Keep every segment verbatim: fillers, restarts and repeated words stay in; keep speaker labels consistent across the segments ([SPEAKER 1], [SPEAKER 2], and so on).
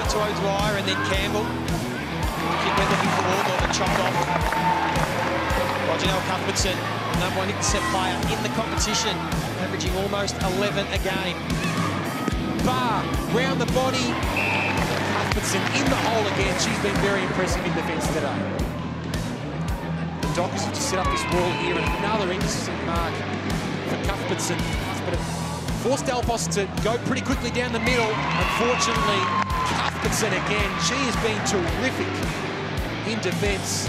[SPEAKER 1] to O'Dwyer and then Campbell. Kick went looking for Wardlaw, but chopped off. Roger Cuthbertson, the number one intercept player in the competition, averaging almost eleven a game.
[SPEAKER 2] Barr, round the body. Cuthbertson in the hole again. She's been very impressive in defence today. The Dockers have just set up this wall here, and another intercept mark for Cuthbertson. But it forced Delpos to go pretty quickly down the middle. Unfortunately, Cuthbertson again. She has been terrific in defence.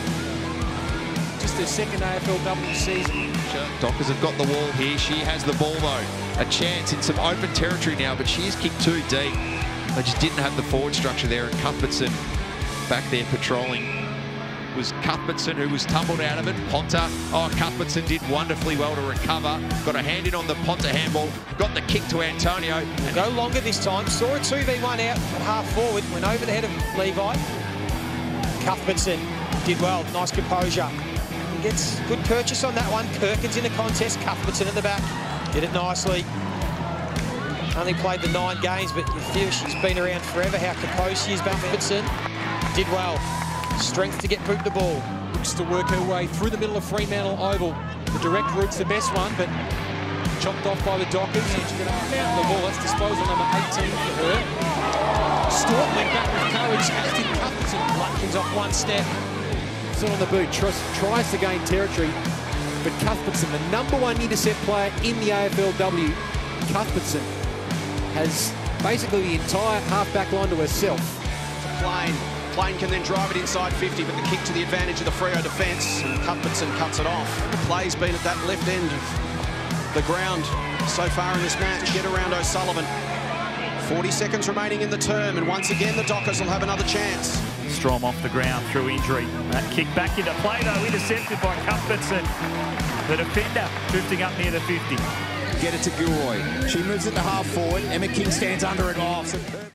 [SPEAKER 2] Just her second A F L W season.
[SPEAKER 3] Dockers have got the wall here. She has the ball though. A chance in some open territory now, but she's kicked too deep. They just didn't have the forward structure there, and Cuthbertson back there patrolling. It was Cuthbertson who was tumbled out of it. Ponta, oh, Cuthbertson did wonderfully well to recover. Got a hand in on the Ponta handball. Got the kick to Antonio.
[SPEAKER 1] And go longer this time. Saw a two v one out at half forward. Went over the head of Levi. Cuthbertson did well. Nice composure. He gets good purchase on that one. Perkins in the contest. Cuthbertson at the back. Did it nicely. Only played the nine games, but you feel she's been around forever. How composed she is, Cuthbertson. Did well. Strength to get boot the ball.
[SPEAKER 2] Looks to work her way through the middle of Fremantle Oval. The direct route's the best one, but chopped off by the Dockers. And she's going to mount the ball. That's disposal number eighteen for her. Storm went back with courage, as did Cuthbertson.
[SPEAKER 1] Lutkins off one step.
[SPEAKER 2] Still on the boot, tries, tries to gain territory. But Cuthbertson, the number one intercept player in the A F L W, Cuthbertson, has basically the entire half-back line to herself.
[SPEAKER 4] To Plain. Plain can then drive it inside fifty, but the kick to the advantage of the Freo defence, and Cuthbertson cuts it off. The play's been at that left end of the ground so far in this match to get around O'Sullivan. forty seconds remaining in the term, and once again the Dockers will have another chance.
[SPEAKER 5] Strom off the ground through injury. That kick back into play though, intercepted by Cuthbertson. The defender drifting up near the fifty.
[SPEAKER 6] Get it to Gilroy. She moves it to half forward. Emma King stands under it off.